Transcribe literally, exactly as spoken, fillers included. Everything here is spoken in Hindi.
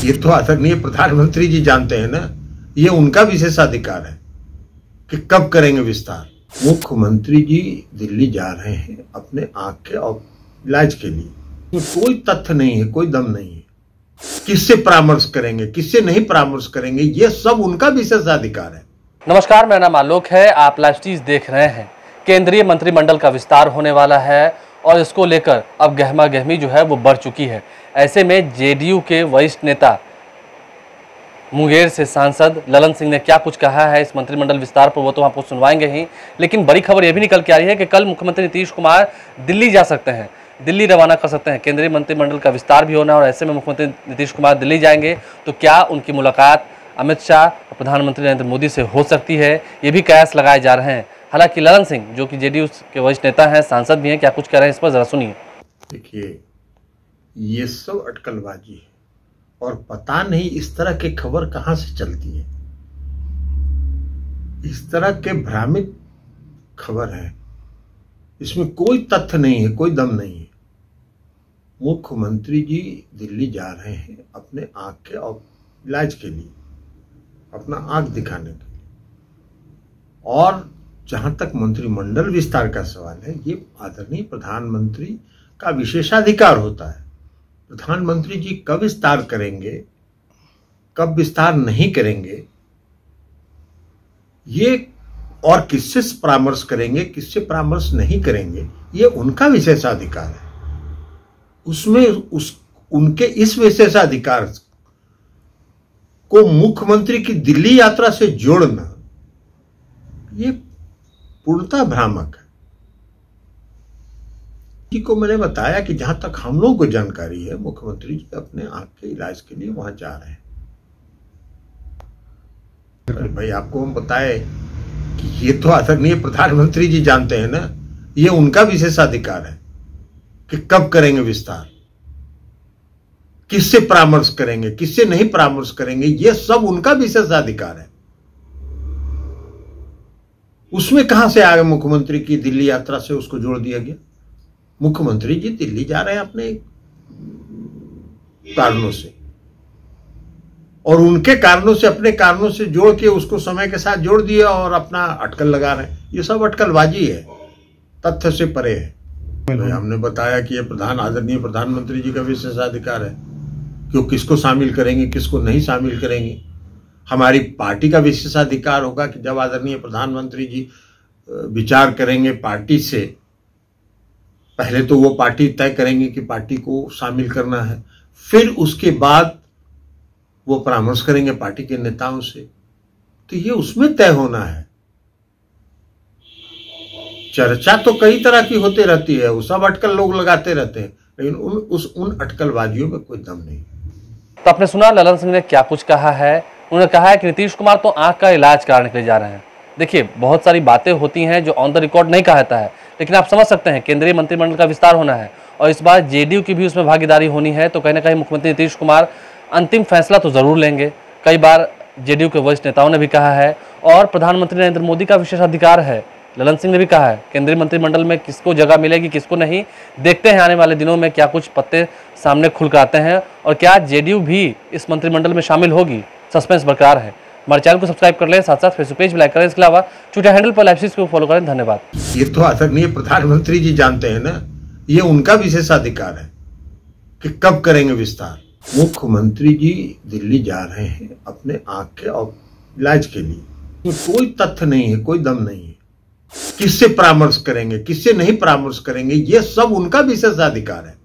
ये तो आदरणीय प्रधानमंत्री जी जानते हैं ना, ये उनका विशेषाधिकार है कि कब करेंगे विस्तार। मुख्यमंत्री जी दिल्ली जा रहे हैं अपने आंख के और इलाज के लिए, तो कोई तथ्य नहीं है, कोई दम नहीं है। किससे परामर्श करेंगे, किससे नहीं परामर्श करेंगे, ये सब उनका विशेषाधिकार है। नमस्कार, मेरा नाम आलोक है। आप लाइव चीज देख रहे हैं। केंद्रीय मंत्रिमंडल का विस्तार होने वाला है और इसको लेकर अब गहमा गहमी जो है वो बढ़ चुकी है। ऐसे में जेडीयू के वरिष्ठ नेता मुंगेर से सांसद ललन सिंह ने क्या कुछ कहा है इस मंत्रिमंडल विस्तार पर, वो तो आपको सुनवाएंगे ही। लेकिन बड़ी खबर यह भी निकल के आ रही है कि कल मुख्यमंत्री नीतीश कुमार दिल्ली जा सकते हैं, दिल्ली रवाना कर सकते हैं। केंद्रीय मंत्रिमंडल का विस्तार भी होना और ऐसे में मुख्यमंत्री नीतीश कुमार दिल्ली जाएंगे तो क्या उनकी मुलाकात अमित शाह और प्रधानमंत्री नरेंद्र मोदी से हो सकती है, ये भी कयास लगाए जा रहे हैं। हालांकि ललन सिंह जो कि जेडीयू के वरिष्ठ नेता हैं, सांसद भी हैं, क्या कुछ कह रहे हैं इस पर जरा सुनिए। देखिए, ये सब अटकलबाजी है और पता नहीं इस तरह की खबर कहां से चलती है। इस तरह के भ्रामित खबर है, इसमें कोई तथ्य नहीं है, कोई दम नहीं है। मुख्यमंत्री जी दिल्ली जा रहे हैं अपने आंख के और इलाज के लिए, अपना आंख दिखाने के लिए। और जहां तक मंत्रिमंडल विस्तार का सवाल है, ये आदरणीय प्रधानमंत्री का विशेषाधिकार होता है। प्रधानमंत्री जी कब विस्तार करेंगे, कब विस्तार नहीं करेंगे, ये और किससे परामर्श करेंगे, किससे परामर्श नहीं करेंगे, ये उनका विशेषाधिकार है। उसमें उस उनके इस विशेषाधिकार को मुख्यमंत्री की दिल्ली यात्रा से जोड़ना ये पूर्णतः भ्रामक है। जी को मैंने बताया कि जहां तक हम लोगों को जानकारी है, मुख्यमंत्री जी अपने आंख के इलाज के लिए वहां जा रहे हैं। अरे भाई, आपको हम बताए कि ये तो आदरणीय प्रधानमंत्री जी जानते हैं ना, ये उनका विशेषाधिकार है कि कब करेंगे विस्तार, किससे परामर्श करेंगे, किससे नहीं परामर्श करेंगे, ये सब उनका विशेषाधिकार है। उसमें कहां से आ गए मुख्यमंत्री की दिल्ली यात्रा से उसको जोड़ दिया गया। मुख्यमंत्री जी दिल्ली जा रहे हैं अपने कारणों से, और उनके कारणों से, अपने कारणों से जोड़ के उसको समय के साथ जोड़ दिया और अपना अटकल लगा रहे हैं। ये सब अटकलबाजी है, तथ्य से परे है। तो हमने बताया कि ये प्रधान आदरणीय प्रधानमंत्री जी का विशेषाधिकार है कि वो किसको शामिल करेंगे, किसको नहीं शामिल करेंगे। हमारी पार्टी का विशेषाधिकार होगा कि जब आदरणीय प्रधानमंत्री जी विचार करेंगे पार्टी से, पहले तो वो पार्टी तय करेंगे कि पार्टी को शामिल करना है, फिर उसके बाद वो परामर्श करेंगे पार्टी के नेताओं से। तो ये उसमें तय होना है। चर्चा तो कई तरह की होती रहती है, वो सब अटकल लोग लगाते रहते हैं, लेकिन उन उस उन अटकलबाजियों में कोई दम नहीं। तो आपने सुना ललन सिंह ने क्या कुछ कहा है। उन्होंने कहा है कि नीतीश कुमार तो आंख का इलाज कराने के लिए जा रहे हैं। देखिए, बहुत सारी बातें होती हैं जो ऑन द रिकॉर्ड नहीं कहा जाता है, लेकिन आप समझ सकते हैं केंद्रीय मंत्रिमंडल का विस्तार होना है और इस बार जेडीयू की भी उसमें भागीदारी होनी है। तो कहीं ना कहीं मुख्यमंत्री नीतीश कुमार अंतिम फैसला तो जरूर लेंगे। कई बार जेडीयू के वरिष्ठ नेताओं ने भी कहा है और प्रधानमंत्री नरेंद्र मोदी का विशेषाधिकार है। ललन सिंह ने भी कहा है केंद्रीय मंत्रिमंडल में किसको जगह मिलेगी, किसको नहीं। देखते हैं आने वाले दिनों में क्या कुछ पत्ते सामने खुल कर आते हैं और क्या जेडीयू भी इस मंत्रिमंडल में शामिल होगी। सस्पेंस बरकरार है। हमारे चैनल को सब्सक्राइब कर लें, साथ साथ फेसबुक पेज भी लाइक करें। इसके अलावा ट्विटर हैंडल पर लाइव चीज को फॉलो करें। धन्यवाद। ये तो आदरणीय प्रधानमंत्री जी जानते हैं ना, ये उनका विशेषाधिकार है कि कब करेंगे विस्तार। मुख्यमंत्री जी दिल्ली जा रहे हैं अपने आंख के और इलाज के लिए, तो कोई तथ्य नहीं है, कोई दम नहीं है। किससे परामर्श करेंगे, किससे नहीं परामर्श करेंगे, ये सब उनका विशेषाधिकार है।